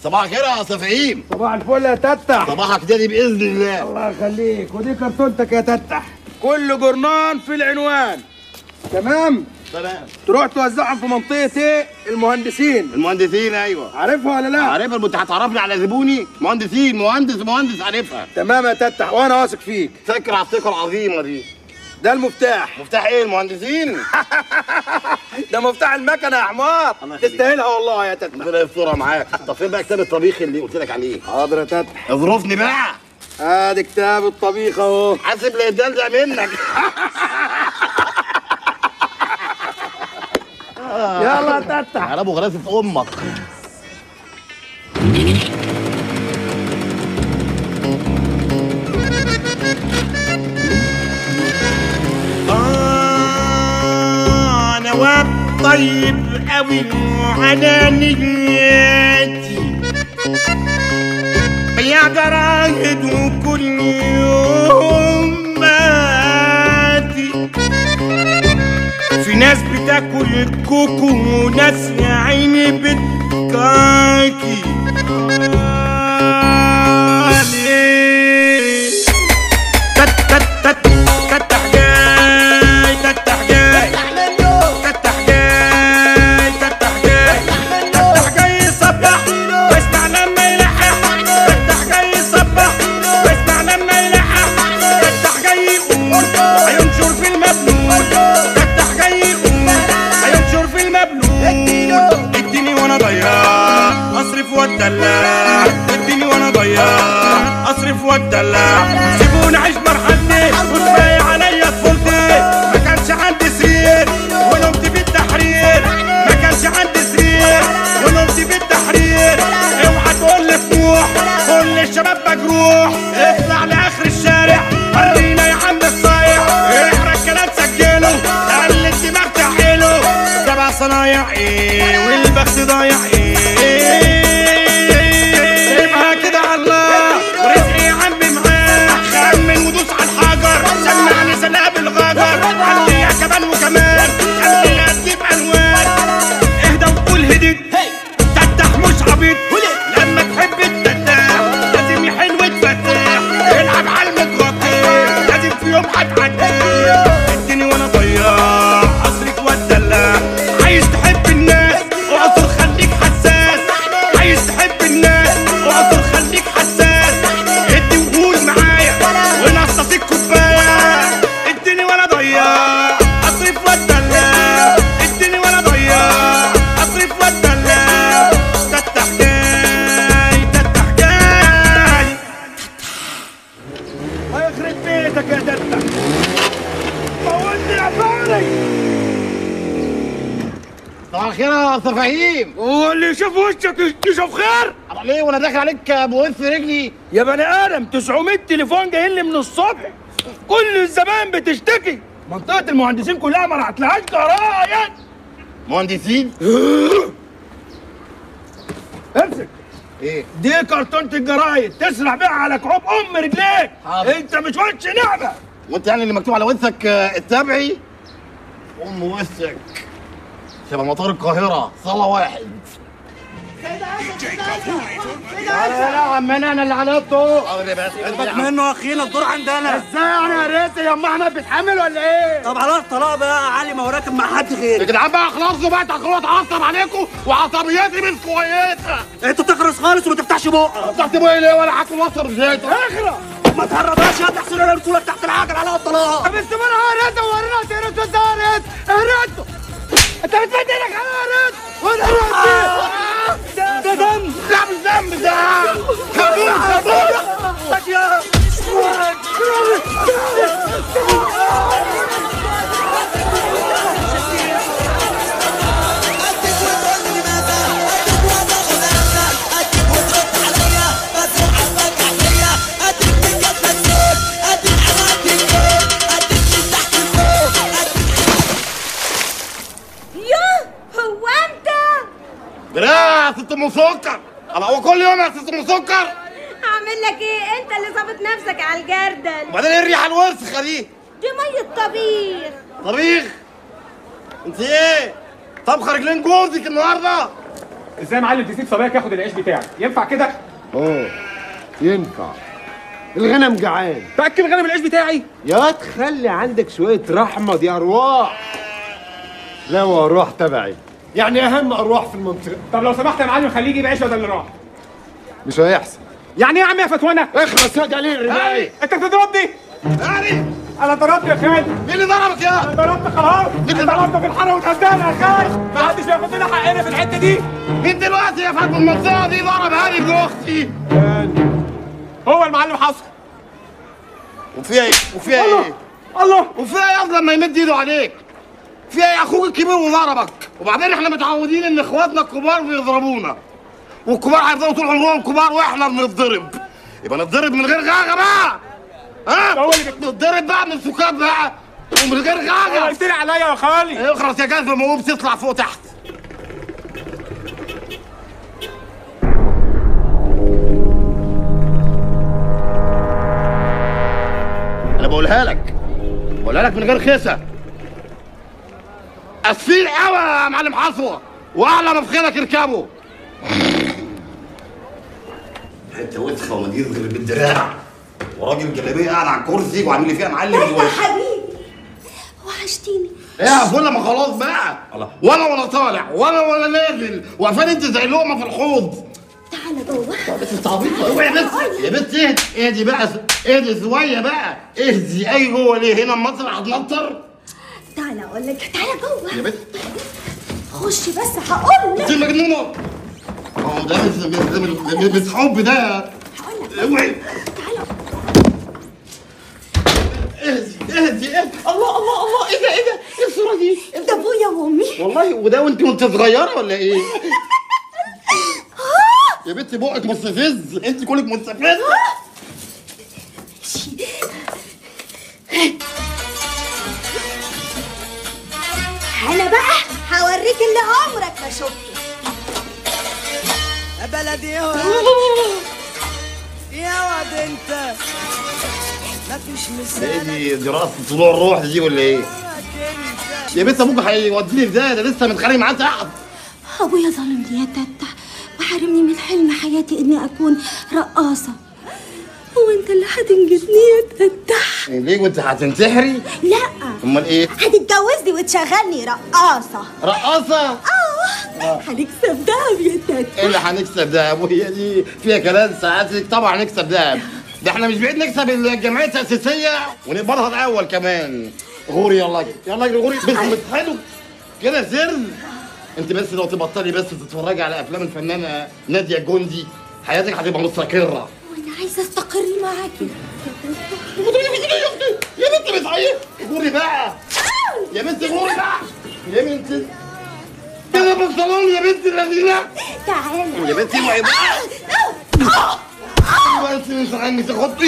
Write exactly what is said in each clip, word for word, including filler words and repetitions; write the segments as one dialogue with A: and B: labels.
A: صباح الخير يا صفعين.
B: صباح الفل يا تتح.
A: صباحك دادي باذن الله.
B: الله يخليك. ودي كرتونتك يا تتح، كل جرنان في العنوان. تمام
A: تمام.
B: تروح توزعهم في منطقه ايه؟ المهندسين.
A: المهندسين ايوه.
B: عارفها ولا لا؟
A: عارفها. انت هتعرفني على زبوني؟ مهندسين، مهندس مهندس عارفها.
B: تمام يا تتح، وانا واثق فيك.
A: فاكر على الثقه العظيمه دي.
B: ده المفتاح.
A: مفتاح ايه المهندسين؟
B: ده مفتاح المكنه يا حمار. تستاهلها والله يا تتح.
A: ربنا يسترها معاك. طب فين بقى كتاب الطبيخ اللي قلت لك عليه؟
B: حاضر يا تتح.
A: اظرفني بقى.
B: ادي كتاب الطبيخ اهو.
A: حاسب لا يتدلدق منك.
B: يلا يا تتح.
A: على ابو غراسه امك.
C: انا واد طيب قوي وعلى نياتي يا جرايد وكل يوم باتي. في ناس بتاكل كوكو وناس يا عيني بتكاكي. اديني وانا ضيع اصرف واتدلع. سيبوني اعيش مرحلتي وكفايه عليا طفولتي. ما كانش عندي سرير ونمت في التحرير. ما كانش عندي سرير ونمت في التحرير. اوعى تقول لي طموح، كل الشباب مجروح. اطلع لاخر الشارع ورينا يا عم الصايع. احرق الكلام سجله خلي الدماغ تحيله. سبع صنايع ايه والبخت ضايع ايه.
A: صباح الخير يا صفاهيم.
B: واللي يشوف وشك يشوف خير.
A: طب ليه وانا داخل عليك بوث رجلي؟
B: يا بني ادم تسعمية تليفون جايين لي من الصبح، كل الزباين بتشتكي. منطقه المهندسين كلها ما رحتلهاش جرايد.
A: مهندسين؟
B: امسك.
A: ايه؟
B: دي كرتونه الجرايد تسرح بيها على كعوب ام رجليك.
A: حاضر.
B: انت مش وش نعمه.
A: وانت يعني اللي مكتوب على وثك التبعي؟ ام وثك شبه مطار القاهرة، صالة واحد.
B: لا لا عمنا انا اللي علقته.
D: سيبك منه يا اخينا، الدور عندنا.
B: ازاي يعني يا ريت يا ام احمد بتحمل ولا ايه؟
D: طب خلاص طلاق بقى يا علي، ما هو راكب مع حد غيري.
A: يا جدعان بقى خلاص بقى، تاخدوا اتعصب عليكم وعصبيتي مش كويسة.
D: انت بتخرس خالص وما تفتحش بقك.
A: فتحت بقى ليه ولا حاكم مصر زيت؟
B: اخرى
D: ما تهربهاش يا تحسين انا رسولك تحت العجل على الطلاق.
B: طب استمر يا ريت ورينا تهرت وزارت اهرت. انت بتمد ايدك على الرد وانا رد.
D: ده دم.
A: لا مش دم، ده كابوس كابوس.
D: يا
A: يا ست ام سكر. انا هو كل يوم يا ست ام سكر.
E: هعمل لك ايه؟ انت اللي ظابط نفسك على الجردل.
A: وبعدين ايه الريحه الوسخه دي؟
E: دي ميه طبيخ.
A: طبيخ؟ انت ايه؟ طبخه رجلين جوزك النهارده؟
F: ازاي يا معلم تسيب صبيك ياخد العيش بتاعك؟ ينفع كده؟
G: اه ينفع. الغنم جعان.
F: تاكل غنم العيش بتاعي؟
G: يا تخلي عندك شويه رحمه دي ارواح. لا وارواح تبعي، يعني اهم ارواح في المنطقه.
F: طب لو سمحت يا معلم خليه يجيب عيش بدل اللي راح.
G: مش هيحصل.
F: يعني ايه يا عم يا فتوانه؟
G: اخلص يا جليل الرماية.
F: انت بتضربني؟
A: يعني
F: انا ضربت يا خالد.
A: مين اللي ضربك يا؟
F: انا ضربت خلاص. انت ضربت في الحاره واتهزقنا يا خالد. ما حدش هياخد لنا حقنا في الحته دي.
A: مين دلوقتي يا فندم المنطقه دي ضرب هاني ابن اختي؟
F: هو المعلم حصل.
A: وفيها ايه؟ وفيها ايه؟
F: الله
A: وفيها ايه اصلا لما يمد ايده عليك؟ فيها ايه اخوك الكبير وضربك؟ وبعدين احنا متعودين ان اخواتنا الكبار بيضربونا. والكبار هيفضلوا طول عمرهم كبار واحنا بنتضرب. يبقى نتضرب من غير غاغه بقى. ها؟
F: هو اللي
A: نتضرب بقى من السكات بقى ومن غير غاغه.
F: قلت لي عليا يا خالي.
A: اخرس يا جاز لما هو بتطلع فوق تحت. انا بقولها لك بقولها لك من غير خسه. اسفين قوي يا معلم حصوه، واعلى ما في خيلك اركبه. حته وسخه وما تجيش غير بالدراع، وراجل جلابيه قاعد على الكرسي وعامل لي فيها معلم.
E: يا حبيبي وحشتني.
A: ايه يا فل ما خلاص بقى. ولا ولا طالع ولا ولا نازل، واقفين انت زي لقمه في الحوض.
E: تعالى جوه.
A: بس انت عبيطه قوي يا بنت. يا بنت اهدي اهدي بقى، اهدي شويه بقى. اهدي اي جوه ليه؟ هنا المسرح هتنطر.
E: تعالى اقول لك. تعالى جوه
A: يا بنت
E: خش بس هقول لك.
A: انت مجنونه. اه ده مش مش حب ده.
E: هقول لك.
A: اوعي.
E: تعالى.
A: اهدي اهدي اهدي. الله الله الله، ايه ده ايه ده؟ ايه الصوره دي؟
E: ده ابويا وامي.
A: والله وده وانت وانت صغيره ولا ايه؟ يا بنتي بقك مستفز، انت كلك مستفزه.
E: انا بقى هوريك اللي عمرك ما شفته.
D: يا بلدي يا واد يا واد انت مفيش
A: ايه
D: مثال
A: دي دراسه طلوع الروح دي ولا ايه؟ يا بنت ابوك هيوديني ازاي؟ ده لسه متخانق معاه تحت.
E: ابويا ظلمني يا تتح وحرمني من حلم حياتي اني اكون رقاصه، وانت اللي هتنجدني يا تتح.
A: ليه وانت هتنتحري؟
E: لا
A: امال ايه؟
E: هتتجوزني وتشغلني رقاصه.
A: رقاصه؟
E: اه هنكسب دهب يا تتح.
A: ايه اللي هنكسب دهب؟ وهي دي فيها كلام ساعاتك؟ طبعا هنكسب دهب. ده احنا مش بعيد نكسب الجمعيه التاسيسيه ونقبضها الاول كمان. غوري يلا اجري يلا اجري غوري. بس حلو كده سر. انت بس لو تبطلي بس تتفرجي على افلام الفنانه ناديه الجندي حياتك هتبقى مستقره.
E: وانا عايزه استقر معاكي.
A: يا بنت بتعيط. غوري بقى يا بنت، غوري بقى يا بنت. كده في الصالون يا بنت اللذينه.
E: تعالى
A: يا بنتي اوعي بقى. بس مش عني تخطي.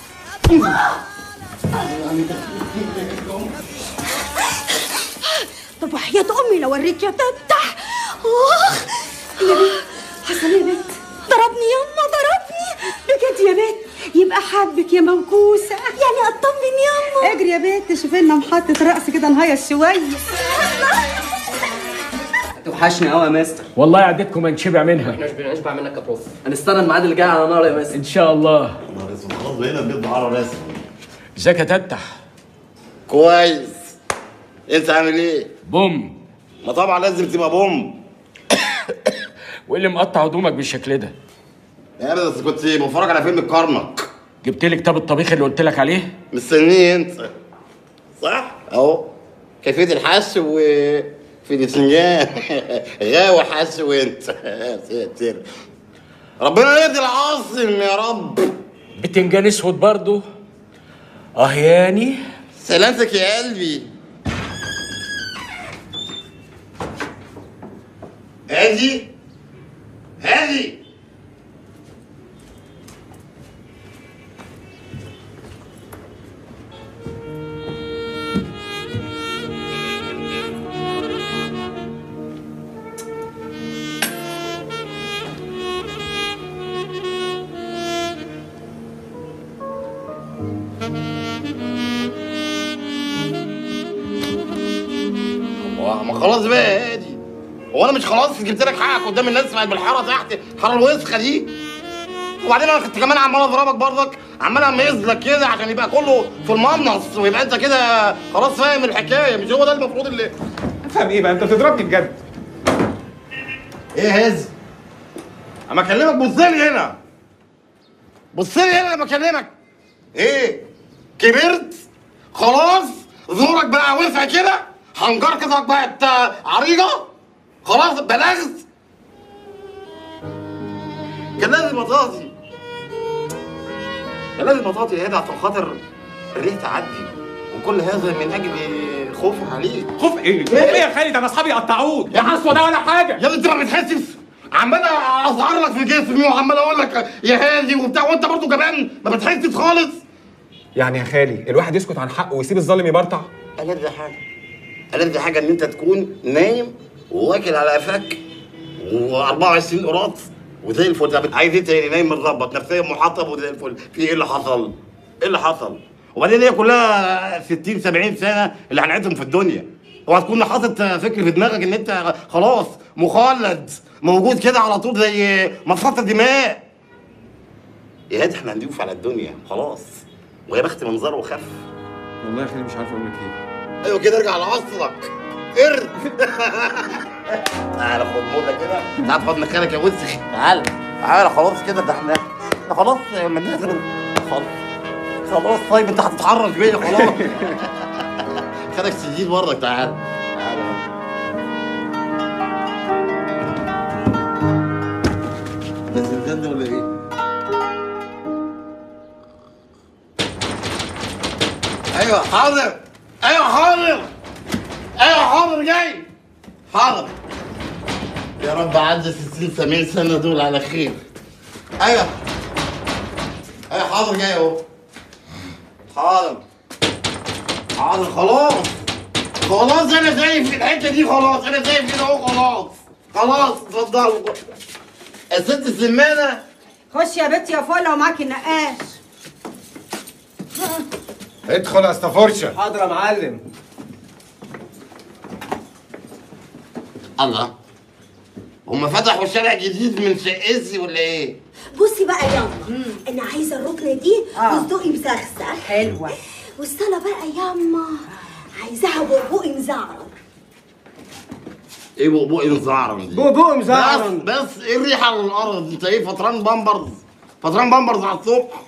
E: طب وحياة امي لو اوريك يا تتح. اخ يا بنت حصل يا بنت. ضربني يما ضربني بجد يا بنت. يبقى حبك يا موكوسه يعني اطمن يما.
H: اجري يا بنت شوفي لنا محطه رقص كده نهيص شويه.
D: توحشني قوي يا مستر.
F: والله عدتكم هنشبع منها.
D: احنا مش بنشبع منك يا بروف. هنستنى الميعاد اللي جاي على نار يا مستر.
F: ان شاء الله.
A: نهار اسود خلاص بقينا بجد على راسي.
F: ازيك يا تتح؟
A: كويس. انت عامل ايه؟
F: بوم.
A: ما طبعا لازم تبقى بوم.
F: وايه اللي مقطع هدومك بالشكل ده؟
A: يا بس كنت بتفرج على فيلم الكرنك.
F: جبت لي كتاب الطبيخ اللي قلت لك عليه؟
A: مستنيه انت صح؟ اهو كيفيه الحس و في الاسنجان. غاوي حس وانت. ربنا يهدي العاصم يا رب.
F: بتنجان اسود برضه؟ اه ياني.
A: سلامتك يا قلبي. هادي هادي. ما خلاص بقى يا هادي. هو انا مش خلاص جبت لك حقك قدام الناس بالحاره تحت الحاره الوسخه دي؟ وبعدين انا كنت كمان عمال اضربك برضك، عمال اميز لك كده عشان يبقى كله في المنص ويبقى انت كده خلاص فاهم الحكايه. مش هو ده المفروض اللي
F: افهم ايه بقى؟ انت بتضربني بجد؟
A: ايه هز؟ اما اكلمك بص لي هنا، بص لي هنا لما اكلمك. ايه؟ كبرت؟ خلاص؟ زورك بقى وسع كده؟ حنجرتك بقت عريضه؟ خلاص بلغت؟ كان لازم بطاطي، كان لازم بطاطي يا عشان خاطر الريح تعدي، وكل هذا من اجل خوفي عليك.
F: خوف ايه؟ خوف ايه يا خالد؟ انا اصحابي قطعوك يا حسوه ده ولا حاجه.
A: يا انت ما بتحسش؟ عمال اظهر لك في جسمي وعمال اقول لك يا هادي وبتاع، وانت برضه جبان ما بتحسش خالص.
F: يعني يا خالي الواحد يسكت عن حقه ويسيب الظالم يبرطع؟
A: ألذ حاجه، ألذ حاجه ان انت تكون نايم وواكل على قفاك وأربعة وعشرين قراط وزي الفل. طب عايز ايه تاني؟ نايم متظبط نفسيا محطب وزي الفل. في ايه اللي حصل؟ ايه اللي حصل؟ وبعدين هي كلها ستين سبعين سنه اللي هنعيشهم في الدنيا. اوعى تكون حاطط فكر في دماغك ان انت خلاص مخلد موجود كده على طول زي مصفى دماء. يا هادي احنا هنضيف على الدنيا خلاص، ويا بخت منظره وخف.
F: والله يا خالي مش عارف اقول لك ايه.
A: ايوه كده ارجع لاصلك قرد. تعالى خد موضه كده، تعالى خد مكانك يا وسخ. تعالى تعالى خلاص كده، ده احنا احنا خلاص مالناش خلاص خلاص. طيب انت هتتحرش بيا خلاص. خدك سجين برضك. تعالى تعالى ده زنزان ده ولا ايه؟ ايوه حاضر، ايوه حاضر، ايوه حاضر جاي حاضر. يا رب عدى ستين سبعين سنه دول على خير. ايوه ايوه حاضر جاي اهو. حاضر حاضر خلاص خلاص انا شايف الحته دي خلاص، انا شايف كده اهو خلاص خلاص. اتفضلوا الست السمانه.
H: خش يا بنت يا فوله ومعاكي النقاش.
G: ادخل يا استفرشه.
D: حاضر يا معلم.
A: الله، هم فتحوا شارع جديد من شقتي ولا ايه؟
E: بصي بقى ياما، انا عايزه الركنه دي
H: آه.
E: بصدقي مسخسخ.
H: حلوه.
E: والصاله بقى ياما عايزاها بقبوقي مزعرر.
A: ايه بقبوقي مزعرر دي؟
D: بقبوقي مزعرر.
A: بس بس ايه الريحه على الارض؟ انت ايه فطران بامبرز؟ فطران بامبرز على الصبح.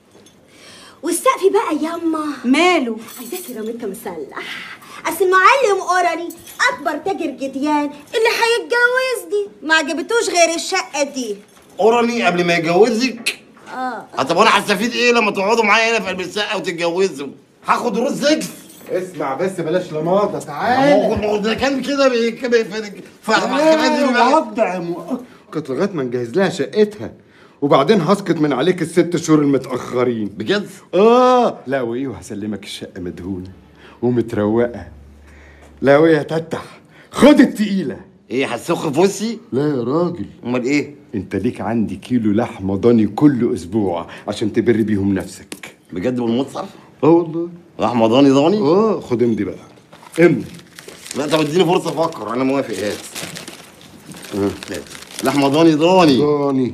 E: والسقف بقى ياما
H: ماله؟
E: عايزاه سيراميكا مسلح. اصل المعلم قرني اكبر تاجر جديان اللي هيتجوزني ما عجبتوش غير الشقه دي.
A: قرني قبل ما يجوزك؟
E: اه.
A: طب وانا هستفيد ايه لما تقعدوا معايا هنا في قلب الشقه وتتجوزوا؟ هاخد دروس سكس.
G: اسمع بس بلاش لماطه.
A: ما
G: تعالى.
A: هو ما هو ده كان كده بي- كده في
G: وضع مؤقت لغايه ما نجهز لها شقتها، وبعدين هسقط من عليك الست شهور المتاخرين.
A: بجد؟
G: اه لا وايه، وهسلمك الشقه مدهونه ومتروقه. لا وايه يا تتح، خد التقيله.
A: ايه هتسخ في وشي؟
G: لا يا راجل،
A: امال ايه؟
G: انت ليك عندي كيلو لحمه ضاني كل اسبوع عشان تبر بيهم نفسك.
A: بجد بالمصحف؟
G: اه والله.
A: لحمه ضاني ضاني؟
G: اه خد امضي بقى، امضي.
A: لا طب اديني فرصه افكر. انا موافق. هات هات لحمه ضاني ضاني
G: ضاني.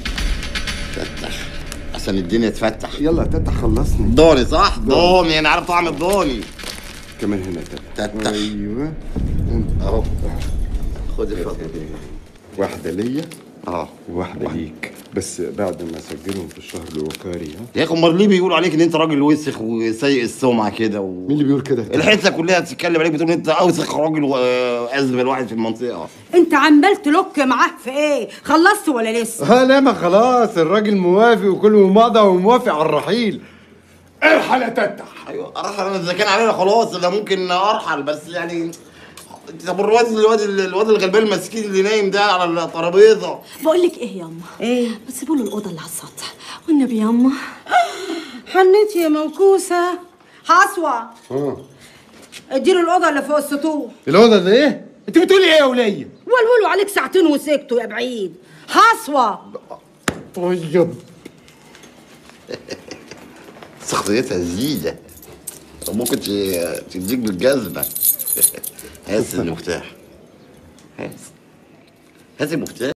A: فتح عشان الدنيا تفتح.
G: يلا يا تتح خلصني.
A: ضاني صح؟ ضاني انا عارف طعم الضاني.
G: كمان هنا تتح.
A: تتح.
G: ايوه
A: اهو خد الفضل.
G: واحده ليا
A: اه
G: وواحده ليك، بس بعد ما اسجلهم في الشهر الوقاري. ها
A: يا اخي امال ليه بيقولوا عليك ان انت راجل وسخ وسيء السمعه كده و...
G: مين اللي بيقول كده؟
A: الحته كلها بتتكلم عليك بتقول انت اوسخ راجل وازبل واحد في المنطقه.
H: انت عمال تلوك معاه في ايه؟ خلصت ولا لسه؟
G: اه لا ما خلاص الراجل موافق وكله مضى وموافق على الرحيل. ارحل يا تتح.
A: ايوه ارحل. انا اذا كان علينا خلاص انا ممكن ارحل، بس يعني طب الواد الواد الواد الغلبان المسكين اللي نايم ده على الترابيزه.
E: بقول لك ايه ياما؟
H: ايه؟
E: ما تسيبوا له الاوضه اللي على السطح والنبي ياما.
H: حنيتي يا موكوسه. حصوه
G: اه
H: اديله الاوضه اللي فوق السطوح.
G: الاوضه ده ايه؟ انت بتقولي ايه يا وليه؟
H: ولولوا عليك ساعتين وسكتوا يا بعيد. حصوه.
G: طيب
A: شخصيتها جديده. طب ممكن تديك بالجزمه. هات المفتاح. هات. هات المفتاح.